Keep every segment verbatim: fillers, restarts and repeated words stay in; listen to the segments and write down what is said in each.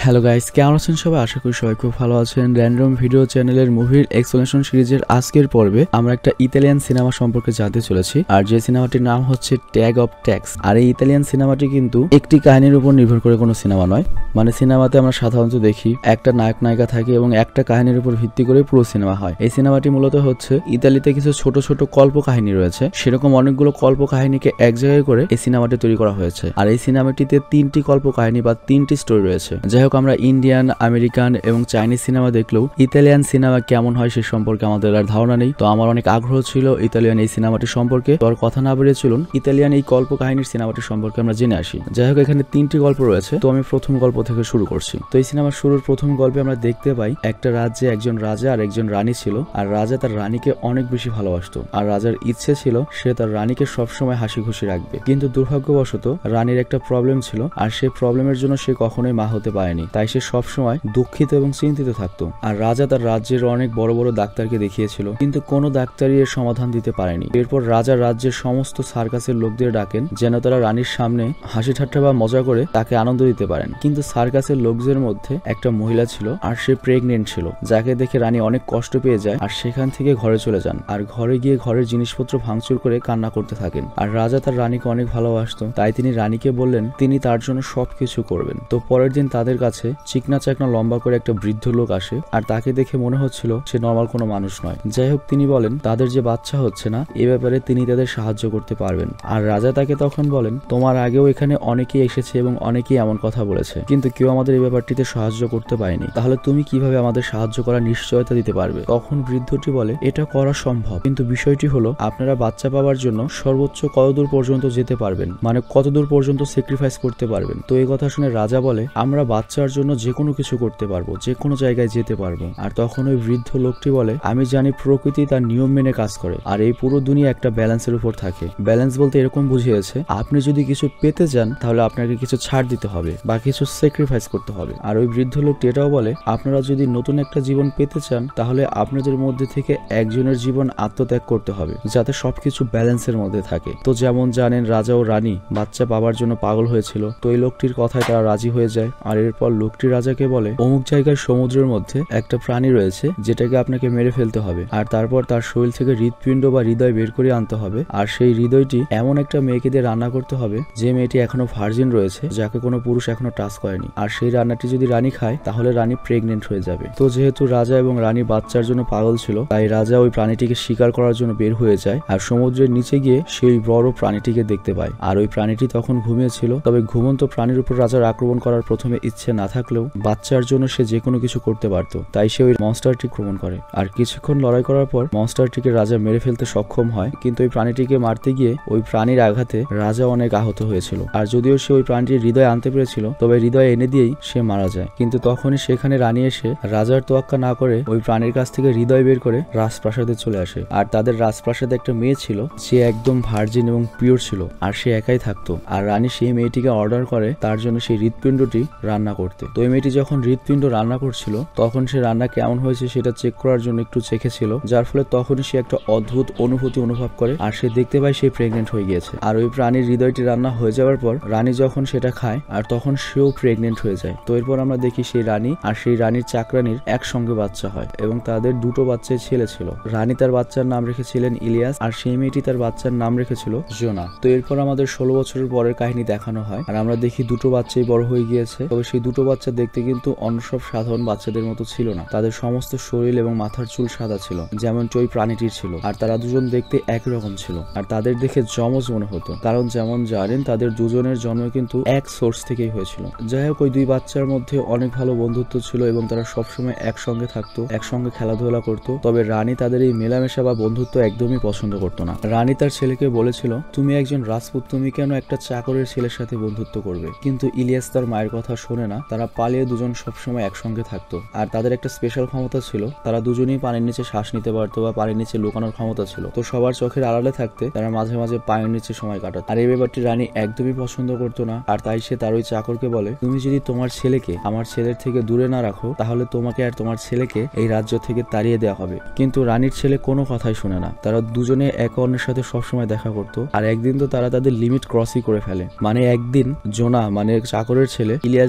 Hello guys, কেমন আছেন সবাই? আশা করি সবাই খুব ভালো আছেন। র্যান্ডম ভিডিও চ্যানেলের মুভির এক্সপ্লেনেশন সিরিজের আজকের পর্বে আমরা একটা ইতালিয়ান সিনেমা সম্পর্কে জানতে চলেছি, আর যে সিনেমাটির নাম হচ্ছে ট্যাগ অফ ট্যাক্স। আর এই ইতালিয়ান সিনেমাটি কিন্তু একটি কাহিনীর উপর নির্ভর করে কোনো সিনেমা নয়। মানে সিনেমাতে আমরা সাধারণত দেখি একটা নায়ক নায়িকা থাকে এবং একটা কাহিনীর উপর ভিত্তি করে পুরো সিনেমা হয়। এই সিনেমাটি মূলত হচ্ছে ইতালিতে কিছু ছোট ছোট কল্প কাহিনী রয়েছে, সেরকম অনেকগুলো কল্প কাহিনীকে এক জায়গায় করে এই সিনেমাটি তৈরি করা হয়েছে। আর এই সিনেমাটিতে তিনটি কল্প কাহিনী বা তিনটি স্টোরি রয়েছে। যাই হোক, আমরা ইন্ডিয়ান, আমেরিকান এবং চাইনিজ সিনেমা দেখলেও ইতালিয়ান সিনেমা কেমন হয় সে সম্পর্কে আমাদের আর ধারণা নেই। তো আমার অনেক আগ্রহ ছিল ইতালিয়ান এই সিনেমাটি সম্পর্কে। তো আর কথা না বেরিয়ে চলুন ইতালিয়ান এই গল্প কাহিনীর সিনেমাটি সম্পর্কে আমরা জেনে আসি। যাই হোক, এখানে তিনটি গল্প রয়েছে, তো আমি প্রথম গল্প থেকে শুরু করছি। তো এই সিনেমার শুরুর প্রথম গল্পে আমরা দেখতে পাই একটা রাজ্যে একজন রাজা আর একজন রানী ছিল। আর রাজা তার রানীকে অনেক বেশি ভালোবাসতো, আর রাজার ইচ্ছে ছিল সে তার রানীকে সবসময় হাসি খুশি রাখবে। কিন্তু দুর্ভাগ্যবশত রানীর একটা প্রবলেম ছিল, আর সেই প্রবলেমের জন্য সে কখনোই মা হতে পারেনি। তাই সে সবসময় দুঃখিত এবং চিন্তিত থাকতো। আর রাজা তার রাজ্যের অনেক বড় বড় ডাক্তারকে দেখিয়েছিল, কিন্তু কোনো ডাক্তারই এর সমাধান দিতে পারেনি। এরপর রাজা রাজ্যের সমস্ত সার্কাসের লোকদের ডাকেন যেন তারা রানীর সামনে হাসি ঠাট্টা বা মজা করে তাকে আনন্দ দিতে পারেন। কিন্তু সার্কাসের লোকদের মধ্যে একটা মহিলা ছিল, আর সে প্রেগনেন্ট ছিল, যাকে দেখে রানী অনেক কষ্ট পেয়ে যায় আর সেখান থেকে ঘরে চলে যান। আর ঘরে গিয়ে ঘরের জিনিসপত্র ভাঙচুর করে কান্না করতে থাকেন। আর রাজা তার রানীকে অনেক ভালোবাসতো, তাই তিনি রানীকে বললেন তিনি তার জন্য সবকিছু করবেন। তো পরের দিন তাদের কাছে চিকনা চাকনা লম্বা করে একটা বৃদ্ধ লোক আসে, আর তাকে দেখে মনে হচ্ছিল সে নর্মাল কোনো মানুষ নয়। যাই হোক, তিনি বলেন তাদের যে বাচ্চা হচ্ছে না এ ব্যাপারে তিনি তাদের সাহায্য করতে পারবেন। আর রাজা তাকে তখন বলেন তোমার আগেও এখানে অনেকেই এসেছে এবং অনেকেই এমন কথা বলেছে, কিন্তু কেউ আমাদের এই ব্যাপারটিতে সাহায্য করতে পারেনি, তাহলে তুমি কিভাবে আমাদের সাহায্য করার নিশ্চয়তা দিতে পারবে? তখন বৃদ্ধটি বলে এটা করা সম্ভব, কিন্তু বিষয়টি হলো আপনারা বাচ্চা পাওয়ার জন্য সর্বোচ্চ কতদূর পর্যন্ত যেতে পারবেন, মানে কতদূর পর্যন্ত স্যাক্রিফাইস করতে পারবেন। তো এই কথা শুনে রাজা বলে আমরা বাচ্চার জন্য যে কোনো কিছু করতে পারবো, যে কোনো জায়গায় যেতে পারবো। আর তখন ওই বৃদ্ধ লোকটি বলে আমি জানি প্রকৃতি তার নিয়ম মেনে কাজ করে, আর এই পুরো দুনিয়া একটা ব্যালেন্সের উপর থাকে। ব্যালেন্স বলতে এরকম বুঝিয়েছে আপনি যদি কিছু পেতে চান তাহলে আপনাকে কিছু ছাড় দিতে হবে বা কিছু স্যাক্রিফাইস করতে হবে। আর ওই বৃদ্ধ লোকটি এটাও বলে আপনারা যদি নতুন একটা জীবন পেতে চান তাহলে আপনাদের মধ্যে থেকে একজনের জীবন আত্মত্যাগ করতে হবে, যাতে সবকিছু ব্যালেন্সের মধ্যে থাকে। তো যেমন জানেন রাজা ও রানী বাচ্চা পাওয়ার জন্য পাগল হয়েছিল, তো এই লোকটির কথায় তারা রাজি হয়ে যায়। আর এরপর লোকটি রাজাকে বলে অমুক জায়গায় সমুদ্রের মধ্যে একটা প্রাণী রয়েছে যেটাকে আপনাকে মেরে ফেলতে হবে, আর তারপর তার শরীর থেকে হৃৎপিণ্ড বা হৃদয় বের করে আনতে হবে। আর সেই হৃদয়টি এমন একটা মেয়েকে দিয়ে রান্না করতে হবে যে মেয়েটি এখনো ভার্জিন রয়েছে, যাকে কোনো পুরুষ এখনো টাচ করেনি। আর সেই রান্নাটি যদি রানী খায় তাহলে রানী প্রেগনেন্ট হয়ে যাবে। তো যেহেতু রাজা এবং রানী বাচ্চার জন্য পাগল ছিল, তাই রাজা ওই প্রাণীটিকে শিকার করার জন্য বের হয়ে যায়। আর সমুদ্রের নিচে গিয়ে সেই বড় প্রাণীটিকে দেখতে পায়। আর ওই প্রাণীটি তখন ঘুমিয়েছিল, তবে ঘুমন্ত প্রাণীর উপর রাজার আক্রমণ করার প্রথমে ইচ্ছে না থাকলেও বাচ্চার জন্য সে যে কোনো কিছু করতে পারত, তাই সে ওই মনস্টারটি আক্রমণ করে। আর কিছুক্ষণ লড়াই করার পর মনস্টারটিকে রাজা মেরে ফেলতে সক্ষম হয়, কিন্তু ওই প্রাণীটিকে মারতে গিয়ে ওই প্রাণীর আঘাতে রাজা অনেক আহত হয়েছিল। আর যদিও সে ওই প্রাণীটির হৃদয় আনতে পেরেছিল, তবে হৃদয় এনে দিয়েই সে মারা যায়। কিন্তু তখনই সেখানে রানী এসে রাজার তোয়াক্কা না করে ওই প্রাণীর কাছ থেকে হৃদয় বের করে রাজপ্রাসাদে চলে আসে। আর তাদের রাজপ্রাসাদে একটা মেয়ে ছিল, সে একদম ভার্জিন এবং পিওর ছিল, আর সে একাই থাকতো। আর রানী সেই মেয়েটিকে অর্ডার করে তার জন্য সেই হৃৎপিণ্ডটি রান্না করতে। তো এই মেয়েটি যখন হৃৎপিণ্ড রান্না করছিল তখন সে রান্না কেমন হয়েছে সেটা চেক করার জন্য একটু চেখেছিল, যার ফলে তখনই সে একটা অদ্ভুত অনুভূতি অনুভব করে, আর সে দেখতে পায় সে প্রেগনেন্ট হয়ে গিয়েছে। আর ওই প্রাণীর হৃদয়টি রান্না হয়ে যাওয়ার পর রানী যখন সেটা খায় আর তখন সেও প্রেগনেন্ট হয়ে যায়। তো এরপর আমরা দেখি সেই রানী আর সেই রানীর চাকরানির একসঙ্গে বাচ্চা হয় এবং তাদের দুটো বাচ্চাই ছেলে ছিল। রানী তার বাচ্চার নাম রেখেছিলেন ইলিয়াস, আর সেই মেয়েটি তার বাচ্চার নাম রেখেছিল জোনা। তো এরপর আমাদের ষোলো বছরের পরের কাহিনী দেখানো হয়, আর আমরা দেখি দুটো বাচ্চাই বড় হয়ে গিয়েছে। তবে সেই দুটো বাচ্চা দেখতে কিন্তু অন্য সব সাধারণ বাচ্চাদের মতো ছিল না, তাদের সমস্ত শরীর এবং মাথার চুল সাদা ছিল যেমন ওই প্রাণীটির ছিল। আর তারা দুজন দেখতে একই রকম ছিল, আর তাদের দেখে যমজ মনে হতো, কারণ যেমন জানেন তাদের দুজনের জন্ম কিন্তু এক সোর্স থেকেই হয়েছিল। যাই হোক, ওই দুই বাচ্চার মধ্যে অনেক ভালো বন্ধুত্ব ছিল এবং তারা সবসময় একসঙ্গে থাকতো, একসঙ্গে খেলাধুলা করতো। তবে রানী তাদের এই মেলামেশা বা বন্ধুত্ব একদমই পছন্দ করতো না। রানী তার ছেলেকে বলেছিল তুমি একজন রাজপুত, তুমি কেন একটা চাকরের ছেলের সাথে বন্ধুত্ব করবে? কিন্তু ইলিয়াস তার মায়ের কথা শোনে না, তারা পালিয়ে দুজন সবসময় একসঙ্গে থাকতো। আর তাদের একটা স্পেশাল ক্ষমতা ছিল, তারা দুজনেই পানির নিচে শ্বাস নিতে পারতো বা পানির নিচে লুকানোর ক্ষমতা ছিল। তো সবার চোখের আড়ালে থাকতে তারা মাঝে মাঝে পানির নিচে সময় কাটাত। আর এই ব্যাপারটি রানী একদমই পছন্দ করতো না, আর তাই সে তার ওই চাকরকে বলে তুমি যদি তোমার ছেলেকে আমার ছেলের থেকে দূরে না রাখো তাহলে তোমাকে আর তোমার ছেলেকে এই রাজ্য থেকে তাড়িয়ে দেওয়া হবে। কিন্তু রানীর ছেলে কোনো কথাই শুনে না, তারা দুজনে একে অন্যের সাথে সবসময় দেখা করতো। আর একদিন তো তারা তাদের লিমিট ক্রসই করে ফেলে। মানে একদিন জোনা মানে চাকরের ছেলে ইলিয়াস বা প্রিন্স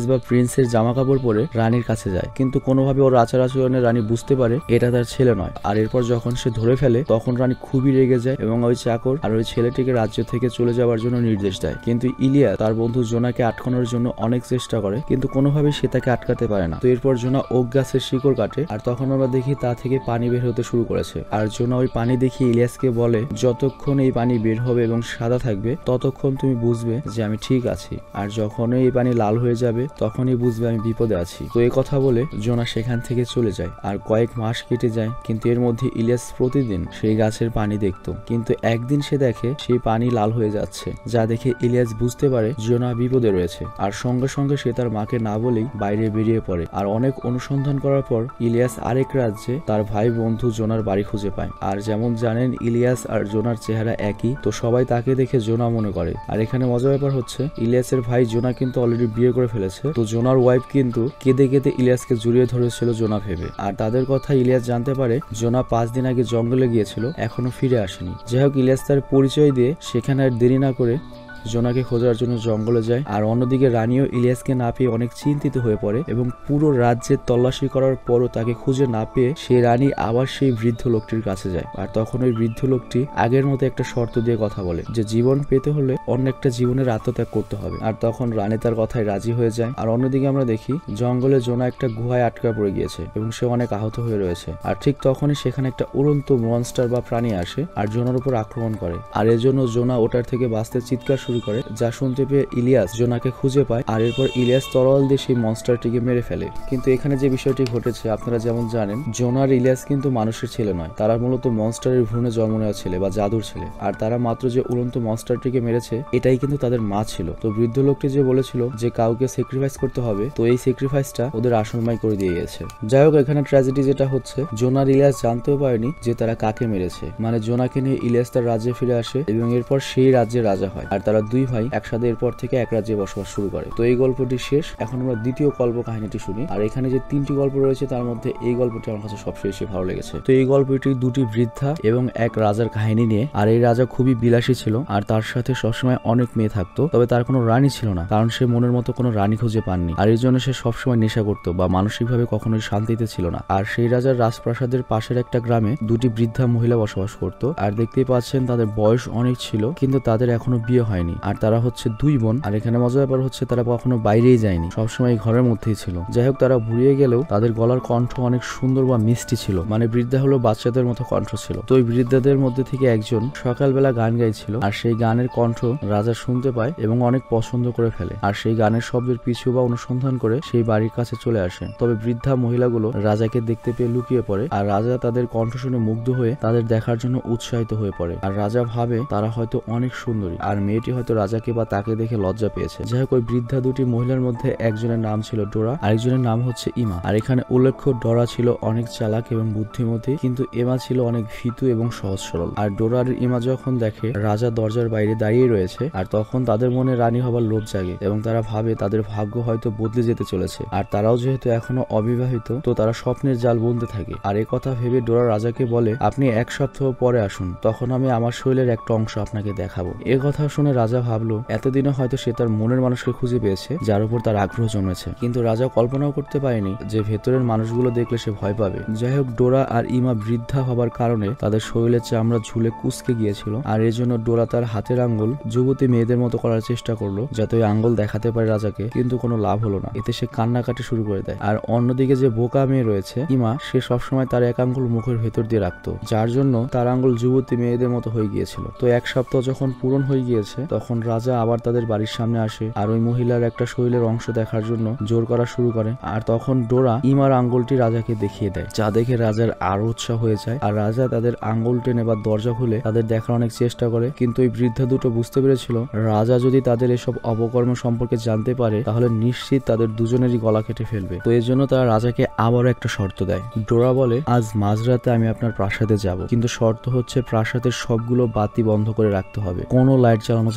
প্রিন্সের জামা কাপড় পরে রানীর কাছে যায়, কিন্তু কোনোভাবে ওর আচার আচরণে রানী বুঝতে পারে এটা তার ছেলে নয়। আর এরপর যখন সে ধরে ফেলে তখন রানী খুবই রেগে যায় এবং ওই চাকর আর ওই ছেলেটিকে রাজ্য থেকে চলে যাওয়ার জন্য নির্দেশ দেয়। কিন্তু ইলিয়া তার বন্ধু জোনাকে আটকানোর জন্য অনেক চেষ্টা করে, কিন্তু কোনোভাবে সে তাকে আটকাতে পারে না। তো এরপর জোনা ওক গাছের শিকড় কাটে, আর তখন আমরা দেখি তা থেকে পানি বের হতে শুরু করেছে। আর জোনা ওই পানি দেখে ইলিয়াসকে বলে, যতক্ষণ এই পানি বের হবে এবং সাদা থাকবে ততক্ষণ তুমি বুঝবে যে আমি ঠিক আছি, আর যখনই এই পানি লাল হয়ে যাবে তখনই বুঝবে আমি বিপদে আছি। তো এই কথা বলে জোনা সেখান থেকে চলে যায়। আর কয়েক মাস কেটে যায়, কিন্তু এর মধ্যে ইলিয়াস প্রতিদিন সেই গাছের পানি দেখত, কিন্তু একদিন সে দেখে সেই পানি লাল হয়ে যাচ্ছে, যা দেখে ইলিয়াস বুঝতে পারে জোনা বিপদে রয়েছে। আর সঙ্গে সঙ্গে সে তার মাকে না বলেই বাইরে বেরিয়ে পড়ে। আর অনেক অনুসন্ধান করার পর ইলিয়াস আরেক রাজ্যে তার ভাই বন্ধু জোনার বাড়ি খুঁজে পায়। আর যেমন জানেন ইলিয়াস আর জোনার চেহারা একই, তো সবাই তাকে দেখে জোনা মনে করে। আর এখানে মজার ব্যাপার হচ্ছে ইলিয়াসের ভাই জোনা কিন্তু অলরেডি বিয়ে করে ফেলেছে। তো জোনার ওয়াইফ কিন্তু কেঁদে কেঁদে ইলিয়াসকে জড়িয়ে ধরেছিল জোনা ভেবে। আর তাদের কথা ইলিয়াস জানতে পারে জোনা পাঁচ দিন আগে জঙ্গলে গিয়েছিল, এখনো ফিরে আসেনি। যাই হোক ইলিয়াস তার পরিচয় দিয়ে সেখানে আর দেরি না করে জোনাকে খোঁজার জন্য জঙ্গলে যায়। আর অন্যদিকে রানীও ইলিয়াসকে না পেয়ে অনেক চিন্তিত হয়ে পড়ে এবং পুরো রাজ্যের তল্লাশি করার পরও তাকে খুঁজে না পেয়ে সেই রানী আবার সেই বৃদ্ধ লোকটির কাছে যায়। আর তখন ওই বৃদ্ধ লোকটি আগের মতো একটা শর্ত দিয়ে কথা বলে যে জীবন পেতে হলে অন্য একটা জীবনের আত্মত্যাগ করতে হবে। আর তখন রানী তার কথায় রাজি হয়ে যায়। আর অন্যদিকে আমরা দেখি জঙ্গলে জোনা একটা গুহায় আটকা পড়ে গিয়েছে এবং সে অনেক আহত হয়ে রয়েছে। আর ঠিক তখনই সেখানে একটা উড়ন্ত মনস্টার বা প্রাণী আসে আর জোনার উপর আক্রমণ করে। আর এজন্য জোনা ওটার থেকে বাঁচতে চিৎকার শুরু করে, যা শুনতে পেয়ে ইলিয়াস জোনাকে খুঁজে পায়। আর এরপর ইলিয়াস তরল দিয়ে সেই মনস্টারটিকে মেরে ফেলে। কিন্তু এখানে যে বিষয়টি ঘটেছে আপনারা যেমন জানেন, জোনা আর ইলিয়াস কিন্তু মানুষের ছেলে নয়, তারা মূলত মনস্টারের ভ্রূণে জন্ম নেওয়া ছেলে বা জাদুর ছেলে। আর তারা মাত্র যে উড়ন্ত মনস্টারটিকে মেরেছে এটাই কিন্তু তাদের মা ছিল। তো বৃদ্ধ লোকটি যে বলেছিল যে কাউকে স্যাক্রিফাইস করতে হবে, তো এই স্যাক্রিফাইসটা ওদের আসলমাই করে দিয়ে গেছে। যাই হোক এখানে ট্র্যাজেডি যেটা হচ্ছে, জোনা আর ইলিয়াস জানতেও পারেনি যে তারা কাকে মেরেছে। মানে জোনাকে নিয়ে ইলিয়াস তার রাজ্যে ফিরে আসে এবং এরপর সেই রাজ্যের রাজা হয়। আর তারা দুই ভাই একসাথে এরপর থেকে এক রাজ্যে বসবাস শুরু করে। তো এই গল্পটি শেষ, এখন আমরা দ্বিতীয় গল্প কাহিনীটি শুনি। আর এখানে যে তিনটি গল্প রয়েছে তার মধ্যে এই গল্পটি আমার কাছে সবচেয়ে ভালো লেগেছে। তো এই গল্পটি দুটি বৃদ্ধা এবং এক রাজার কাহিনী নিয়ে। আর এই রাজা খুবই বিলাসী ছিল আর তার সাথে সবসময় অনেক মেয়ে থাকতো, তবে তার কোনো রানী ছিল না, কারণ সে মনের মতো কোনো রানী খুঁজে পাননি। আর এই জন্য সে সবসময় নেশা করতো বা মানসিকভাবে কখনোই শান্তিতে ছিল না। আর সেই রাজার রাজপ্রাসাদের পাশের একটা গ্রামে দুটি বৃদ্ধা মহিলা বসবাস করতো। আর দেখতেই পাচ্ছেন তাদের বয়স অনেক ছিল, কিন্তু তাদের এখনো বিয়ে হয়নি। আর তারা হচ্ছে দুই বোন। আর এখানে মজার ব্যাপার হচ্ছে তারা কখনো বাইরেই যায়নি, সবসময় ঘরের মধ্যেই ছিল। যাই হোক তারা বুড়িয়ে গেলেও তাদের গলার কণ্ঠ অনেক সুন্দর বা মিষ্টি ছিল, মানে বৃদ্ধা হলো বাচ্চাদের মতো কণ্ঠ ছিল। তো ওই বৃদ্ধাদের মধ্যে থেকে একজন সকালবেলা গান গাইছিল, আর সেই গানের কণ্ঠ রাজা শুনতে পায় এবং অনেক পছন্দ করে ফেলে। আর সেই গানের শব্দের পিছু বা অনুসন্ধান করে সেই বাড়ির কাছে চলে আসে। তবে বৃদ্ধা মহিলাগুলো রাজাকে দেখতে পেয়ে লুকিয়ে পড়ে। আর রাজা তাদের কণ্ঠ শুনে মুগ্ধ হয়ে তাদের দেখার জন্য উৎসাহিত হয়ে পড়ে। আর রাজা ভাবে তারা হয়তো অনেক সুন্দরী, আর মেয়েটি হয়তো রাজাকে বা তাকে দেখে লজ্জা পেয়েছে। যাই হোক ওই বৃদ্ধা দুটি মহিলার মধ্যে একজনের নাম ছিল ডোরা, আরেকজনের নাম হচ্ছে ইমা। আর এখানে উল্লেখ্য ডোরা ছিল অনেক চালাক এবং বুদ্ধিমতী, কিন্তু ইমা ছিল অনেক ভীতু এবং সহজ সরল। আর ডোরা আর ইমা যখন দেখে রাজা দরজার বাইরে দাঁড়িয়ে রয়েছে, আর তখন তাদের মনে রানী হবার লোভ জাগে এবং তারা ভাবে তাদের ভাগ্য হয়তো বদলে যেতে চলেছে। আর তারাও যেহেতু এখনো অবিবাহিত, তো তারা স্বপ্নের জাল বুনতে থাকে। আর এই কথা ভেবে ডোরা রাজাকে বলে, আপনি এক সপ্তাহ পরে আসুন, তখন আমি আমার শরীরের একটা অংশ আপনাকে দেখাবো। এ কথা শুনে রাজা ভাবলো এতদিনে হয়তো সে তার মনের মানুষকে খুঁজে পেয়েছে যার উপর তার আগ্রহ জন্মেছে, কিন্তু রাজা কল্পনাও করতে পারেনি যে ভেতরের মানুষগুলো দেখলে সে ভয় পাবে। যাই হোক ডোরা আর ইমা বৃদ্ধা হবার কারণে তাদের শরীরের চামড়া ঝুলে কুচকে গিয়েছিল। আর এর জন্য ডোরা তার হাতের আঙ্গুল যুবতী মেয়েদের মতো করার চেষ্টা করলো যাতে ওই আঙ্গুল দেখাতে পারে রাজাকে, কিন্তু কোনো লাভ হলো না। এতে সে কান্নাকাটি শুরু করে দেয়। আর অন্যদিকে যে বোকা মেয়ে রয়েছে ইমা, সে সবসময় তার এক আঙ্গুল মুখের ভেতর দিয়ে রাখতো, যার জন্য তার আঙ্গুল যুবতী মেয়েদের মতো হয়ে গিয়েছিল। তো এক সপ্তাহ যখন পূরণ হয়ে গিয়েছে তখন রাজা আবার তাদের বাড়ির সামনে আসে আর ওই মহিলার একটা শরীরের অংশ দেখার জন্য জোর করা শুরু করে। আর তখন ডোরা ইমার আঙ্গুলটি রাজাকে দেখিয়ে দেয়, যা দেখে রাজার আরো উৎসাহ হয়ে যায়। আর রাজা তাদের আঙ্গুল টেনে বা দরজা খুলে তাদের দেখার অনেক চেষ্টা করে, কিন্তু ওই বৃদ্ধা দুটো বুঝতে পেরেছিল রাজা যদি তাদের এসব অপকর্ম সম্পর্কে জানতে পারে তাহলে নিশ্চিত তাদের দুজনেরই গলা কেটে ফেলবে। তো এর জন্য তারা রাজাকে আবারও একটা শর্ত দেয়। ডোরা বলে, আজ মাঝরাতে আমি আপনার প্রাসাদে যাব, কিন্তু শর্ত হচ্ছে প্রাসাদের সবগুলো বাতি বন্ধ করে রাখতে হবে, কোনো লাইট চালানো যাবে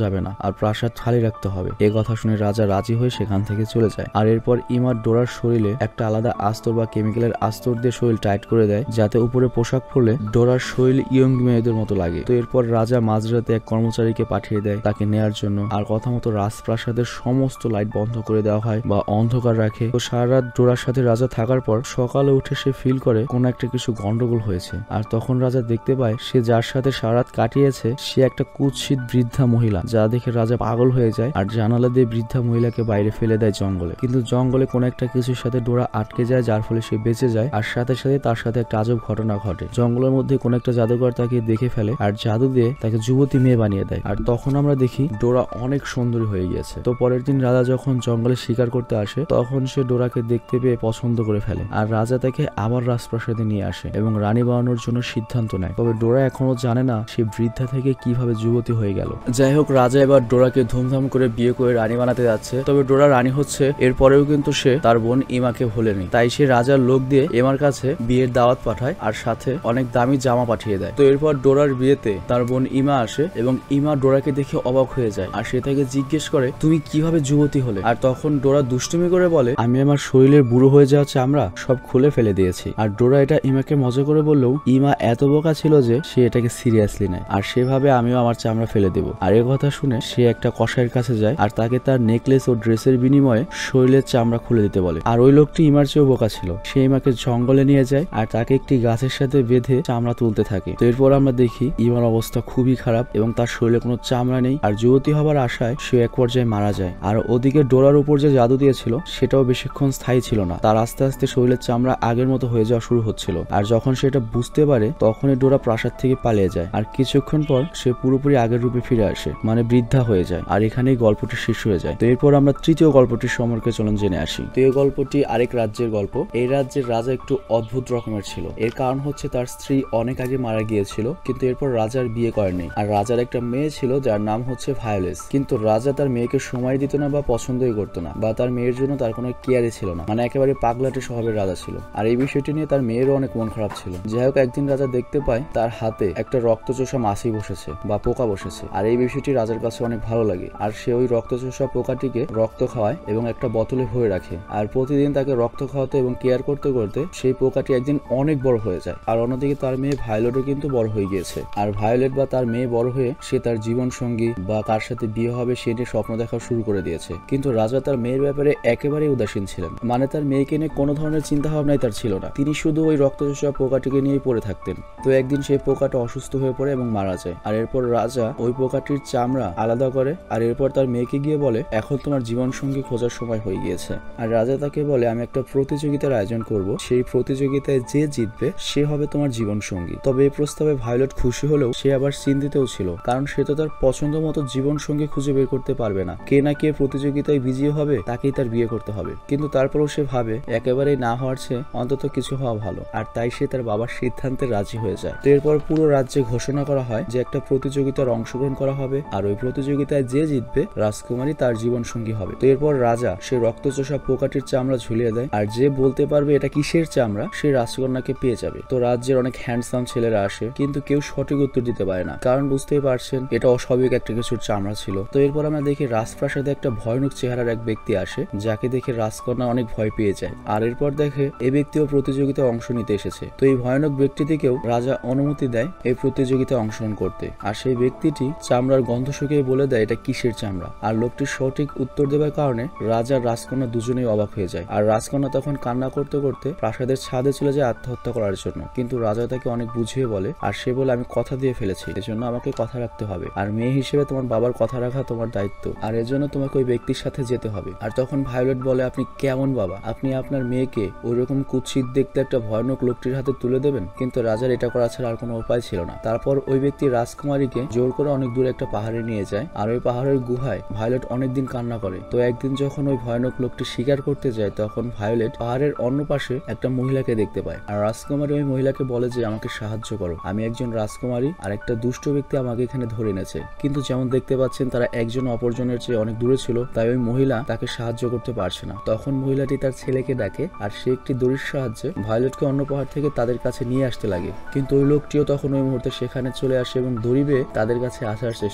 যাবে না আর প্রাসাদ খালি রাখতে হবে। এ কথা শুনে রাজা রাজি হয়ে সেখান থেকে চলে যায়। আর এরপর ইমার ডোরার শরীরে একটা আলাদা আস্তর বা কেমিক্যালের আস্তর দিয়ে শরীর টাইট করে দেয়, যাতে উপরে পোশাক পরলে ডোরার শরীর ইয়ং মেয়েদের মতো লাগে। তো এরপর রাজা মাঝরাতে এক কর্মচারীকে পাঠিয়ে দেয় তাকে নেয়ার জন্য। আর কথা মতো রাজপ্রাসাদের সমস্ত লাইট বন্ধ করে দেওয়া হয় বা অন্ধকার রাখে। তো সারা রাত ডোরার সাথে রাজা থাকার পর সকালে উঠে সে ফিল করে কোন একটা কিছু গন্ডগোল হয়েছে। আর তখন রাজা দেখতে পায় সে যার সাথে সারা রাত কাটিয়েছে সে একটা কুৎসিত বৃদ্ধা মহিলা, যা দেখে রাজা পাগল হয়ে যায় আর জানালা দিয়ে বৃদ্ধা মহিলাকে বাইরে ফেলে দেয় জঙ্গলে। কিন্তু জঙ্গলে কোন একটা কিছুর সাথে ডোরা আটকে যায়, যার ফলে সে বেঁচে যায়। আর সাথে সাথে তার সাথে একটা আজব ঘটনা ঘটে। জঙ্গলের মধ্যে কোন একটা জাদুকর তাকে দেখে ফেলে আর জাদু দিয়ে তাকে যুবতী মেয়ে বানিয়ে দেয়। আর তখন আমরা দেখি ডোরা অনেক সুন্দরী হয়ে গিয়েছে। তো পরের দিন রাজা যখন জঙ্গলে শিকার করতে আসে তখন সে ডোরাকে দেখতে পেয়ে পছন্দ করে ফেলে। আর রাজা তাকে আবার রাজপ্রাসাদে নিয়ে আসে এবং রানী বানানোর জন্য সিদ্ধান্ত নেয়। তবে ডোরা এখনো জানে না সে বৃদ্ধা থেকে কিভাবে যুবতী হয়ে গেল। যাই হোক, রাজা এবার ডোরাকে ধুমধাম করে বিয়ে করে রানী বানাতে যাচ্ছে। তবে ডোরা রানী হচ্ছে এরপরেও কিন্তু সে তার বোন ইমাকে ভোলেনি। তাই সে রাজার লোক দিয়ে ইমার কাছে বিয়ের দাওয়াত পাঠায় আর সাথে অনেক দামি জামা পাঠিয়ে দেয়। তো এরপর ডোরার বিয়েতে তার বোন ইমা আসে এবং ইমা ডোরাকে দেখে অবাক হয়ে যায় আর সে তাকে জিজ্ঞেস করে তুমি কিভাবে যুবতী হলে। আর তখন ডোরা দুষ্টুমি করে বলে আমি আমার শরীরের বুড়ো হয়ে যাওয়া চামড়া সব খুলে ফেলে দিয়েছি। আর ডোরা এটা ইমাকে মজা করে বললেও ইমা এত বোকা ছিল যে সে এটাকে সিরিয়াসলি নেয় আর সেভাবে আমিও আমার চামড়া ফেলে দেবো। আর এ কথা শুনে সে একটা কসাইয়ের কাছে যায় আর তাকে তার নেকলেস ও ড্রেসের বিনিময়ে শরীরের চামড়া খুলে দিতে বলে। আর ওই লোকটি ইমার চেয়েও বোকা ছিল। সে ইমাকে জঙ্গলে নিয়ে যায় আর তাকে একটি গাছের সাথে বেঁধে চামড়া তুলতে থাকে। তো এরপর আমরা দেখি ইমার অবস্থা খুবই খারাপ এবং তার শরীরে কোনো চামড়া নেই আর যুবতী হবার আশায় সে এক পর্যায়ে মারা যায়। আর ওদিকে ডোরার উপর যে জাদু দিয়েছিল সেটাও বেশিক্ষণ স্থায়ী ছিল না। তার আস্তে আস্তে শরীরের চামড়া আগের মতো হয়ে যাওয়া শুরু হচ্ছিল। আর যখন সেটা বুঝতে পারে তখনই ডোরা প্রাসাদ থেকে পালিয়ে যায়। আর কিছুক্ষণ পর সে পুরোপুরি আগের রূপে ফিরে আসে, মানে বৃদ্ধা হয়ে যায়। আর এখানেই গল্পটি শেষ হয়ে যায়। তো এরপর আমরা তৃতীয় গল্পটির সম্পর্কে চলুন জেনে আসি। তো এই গল্পটি আরেক রাজ্যের গল্প। এই রাজ্যের রাজা একটু অদ্ভুত রকমের ছিল। এর কারণ হচ্ছে তার স্ত্রী অনেক আগে মারা গিয়েছিল, কিন্তু এরপর রাজার বিয়ে করেনি। আর রাজার একটা মেয়ে ছিল যার নাম হচ্ছে ভায়োলেস। কিন্তু রাজা তার মেয়েকে সময় দিত না বা পছন্দই করতো না, বা তার মেয়ের জন্য তার কোনো কেয়ারই ছিল না, মানে একেবারে পাগলাটে স্বভাবের রাজা ছিল। আর এই বিষয়টি নিয়ে তার মেয়েরও অনেক মন খারাপ ছিল। যাই হোক, একদিন রাজা দেখতে পায় তার হাতে একটা রক্তচোষা মাছি বসেছে বা পোকা বসেছে। আর এই বিষয়টি রাজার কাছে অনেক ভালো লাগে। আর সে ওই রক্তচোষা পোকাটিকে রক্ত খাওয়ায় এবং একটা বোতলে ভরে রাখে। আর প্রতিদিন তাকে রক্ত খাওয়াতে এবং কেয়ার করতে করতে সেই পোকাটি একদিন অনেক বড় হয়ে যায়। আর অন্যদিকে তার মেয়ে ভায়োলেটও কিন্তু বড় হয়ে গিয়েছে। আর ভায়োলেট বা তার মেয়ে বড় হয়ে সে তার জীবন সঙ্গী বা কার সাথে বিয়ে হবে সে নিয়ে স্বপ্ন দেখা শুরু করে দিয়েছে। কিন্তু রাজা তার মেয়ের ব্যাপারে একেবারেই উদাসীন ছিলেন, মানে তার মেয়েকে নিয়ে কোনো ধরনের চিন্তা ভাবনাই তার ছিল না। তিনি শুধু ওই রক্তচোষা পোকাটিকে নিয়েই পড়ে থাকতেন। তো একদিন সেই পোকাটা অসুস্থ হয়ে পড়ে এবং মারা যায়। আর এরপর রাজা ওই পোকাটির চামড়া আলাদা করে আর এরপর তার মেয়েকে গিয়ে বলে এখন তোমার জীবন সঙ্গী খোঁজার সময় হয়ে গিয়েছে। আর রাজা তাকে বলে আমি একটা প্রতিযোগিতার আয়োজন করব, সেই প্রতিযোগিতায় যে জিতবে সে হবে তোমার জীবন সঙ্গী। তবে এই প্রস্তাবে ভায়োলেট খুশি হলেও সে আবার চিন্তিতও ছিল, কারণ সে তো তার পছন্দ মতো জীবন সঙ্গী খুঁজে বের করতে পারবে না। কে না কে প্রতিযোগিতায় বিজয়ী হবে তাকেই তার বিয়ে করতে হবে। কিন্তু তারপরেও সে ভাবে একেবারেই না হওয়ার চেয়ে অন্তত কিছু হওয়া ভালো। আর তাই সে তার বাবার সিদ্ধান্তে রাজি হয়ে যায়। তো এরপর পুরো রাজ্যে ঘোষণা করা হয় যে একটা প্রতিযোগিতার অংশগ্রহণ করা হবে আর ওই প্রতিযোগিতায় যে জিতবে রাজকুমারী তার জীবন সঙ্গী হবে। তো এরপর রাজা সে রক্তচোষা পোকাটির চামড়া ঝুলিয়ে দেয় আর যে বলতে পারবে এটা কিসের চামড়া সে রাজকন্যাকে পেয়ে যাবে। তো রাজ্যের অনেক হ্যান্ডসাম ছেলেরা আসে, কিন্তু কেউ সঠিক উত্তর দিতে পারে না, কারণ বুঝতেই পারছেন এটা অস্বাভাবিক একটা কিছুর চামড়া ছিল। তো এরপর আমরা দেখি রাজপ্রাসাদে একটা ভয়ানক চেহারার এক ব্যক্তি আসে, যাকে দেখে রাজকন্যা অনেক ভয় পেয়ে যায়। আর এরপর দেখে এই ব্যক্তিও প্রতিযোগিতায় অংশ নিতে এসেছে। তো এই ভয়ানক ব্যক্তিটিকেও রাজা অনুমতি দেয় এই প্রতিযোগিতায় অংশগ্রহণ করতে। আর সেই ব্যক্তিটি চামড়ার গন্ধ শুকিয়ে বলে দেয় এটা কিসের চামড়া। আর লোকটির সঠিক উত্তর দেওয়ার কারণে রাজা রাজকন্যা দুজনেই অবাক হয়ে যায়। আর রাজকন্যা তখন কান্না করতে করতে প্রাসাদের ছাদে চলে যায় আত্মহত্যা করার জন্য। কিন্তু রাজা তাকে অনেক বুঝিয়ে বলে আর সে বলে আমি কথা দিয়ে ফেলেছি, এজন্য আমাকে কথা রাখতে হবে। আর মেয়ে হিসেবে তোমার বাবার কথা রাখা তোমার দায়িত্ব, আর এর জন্য তোমাকে ওই ব্যক্তির সাথে যেতে হবে। আর তখন ভায়োলেট বলে আপনি কেমন বাবা, আপনি আপনার মেয়েকে ওইরকম কুৎসিত দেখতে একটা ভয়ানক লোকটির হাতে তুলে দেবেন? কিন্তু রাজার এটা করা ছাড়া আর কোনো উপায় ছিল না। তারপর ওই ব্যক্তি রাজকুমারীকে জোর করে অনেক দূরে একটা পাহাড়ে নিয়ে যায়। আর ওই পাহাড়ের গুহায় ভায়োলেট অনেকদিন কান্না করে। তো একদিন যখন ওই ভয়ানক লোকটি শিকার করতে যায় তখন ভায়োলেট পাহাড়ের অন্য পাশে একটা মহিলাকে দেখতে পায়। আর রাজকুমারী ওই মহিলাকে বলে যে আমাকে সাহায্য করো, আমি একজন রাজকুমারী আর একটা দুষ্ট ব্যক্তি আমাকে এখানে ধরে এনেছে। কিন্তু যেমন দেখতে পাচ্ছেন তারা একজন অপরজনের চেয়ে অনেক দূরে ছিল, তাই ওই মহিলা তাকে সাহায্য করতে পারছে না। তখন মহিলাটি তার ছেলেকে ডাকে আর সে একটি দড়ির সাহায্যে ভায়োলেটকে অন্য পাহাড় থেকে তাদের কাছে নিয়ে আসতে লাগে। কিন্তু ওই লোকটিও তখন ওই মুহূর্তে সেখানে চলে আসে এবং দড়ি বেয়ে তাদের কাছে আসার চেষ্টা করে।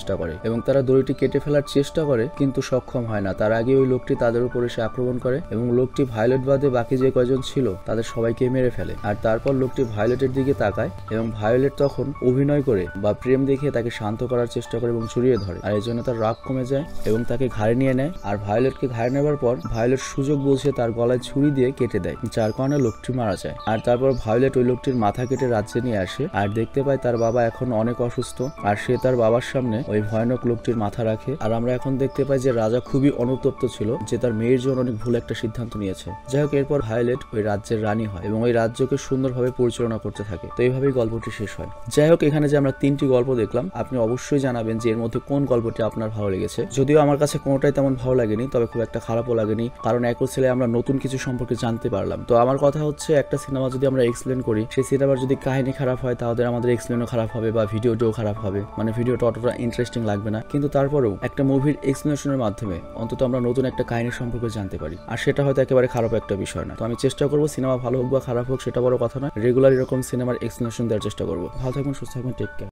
এবং তারা দড়িটি কেটে ফেলার চেষ্টা করে কিন্তু সক্ষম হয় না। তার আগে ওই লোকটি তাদের উপর এসে আক্রমণ করে এবং লোকটি ভায়োলেট বাদে বাকি যে কয়জন ছিল তাদের সবাইকে মেরে ফেলে। আর তারপর লোকটি ভায়োলেটের দিকে তাকায় এবং ভায়োলেট তখন অভিনয় করে বা প্রেম দেখিয়ে তাকে শান্ত করার চেষ্টা করে এবং জড়িয়ে ধরে। আর এই জন্য তার রাগ কমে যায় এবং তাকে ঘাড়ে নিয়ে নেয়। আর ভায়োলেটকে ঘাড়ে নেবার পর ভায়োলেট সুযোগ বুঝে তার গলায় ছুরি দিয়ে কেটে দেয়, যার কারণে লোকটি মারা যায়। আর তারপর ভায়োলেট ওই লোকটির মাথা কেটে রাজ্যে নিয়ে আসে আর দেখতে পায় তার বাবা এখন অনেক অসুস্থ আর সে তার বাবার সামনে ওই ভয়ানক লোকটির মাথা রাখে। আর আমরা এখন দেখতে পাই যে রাজা খুবই অনুতপ্ত ছিল যে তার মেয়ের জন্য অনেক ভুল একটা সিদ্ধান্ত নিয়েছে। যাই হোক, এরপর ভায়োলেট ওই রাজ্যের রানী হয় এবং ওই রাজ্যকে সুন্দরভাবে পরিচালনা করতে থাকে। তো এইভাবেই গল্পটি শেষ হয়। যাই হোক, এখানে যে আমরা তিনটি গল্প দেখলাম, আপনি অবশ্যই জানাবেন যে এর মধ্যে কোন গল্পটি আপনার ভালো লেগেছে। যদিও আমার কাছে কোনোটাই তেমন ভালো লাগেনি, তবে খুব একটা খারাপও লাগেনি, কারণ একই ছেলে আমরা নতুন কিছু সম্পর্কে জানতে পারলাম। তো আমার কথা হচ্ছে, একটা সিনেমা যদি আমরা এক্সপ্লেন করি, সেই সিনেমার যদি কাহিনী খারাপ হয় তাহলে আমাদের এক্সপ্লেনও খারাপ হবে বা ভিডিওটাও খারাপ হবে, মানে ভিডিওটা অতটা ইন্টারেস্টিং লাগবে না। কিন্তু তারপরেও একটা মুভির এক্সপ্লেনেশনের মাধ্যমে অন্তত আমরা নতুন একটা কাহিনী সম্পর্কে জানতে পারি, আর সেটা হয়তো একেবারে খারাপ একটা বিষয় না। তো আমি চেষ্টা করবো সিনেমা ভালো হোক বা খারাপ হোক সেটা বড় কথা নয়, রেগুলার এরকম সিনেমার এক্সপ্লেনেশন দেওয়ার চেষ্টা করবো। ভালো থাকবেন, সুস্থ থাকবেন, টেক কেয়ার।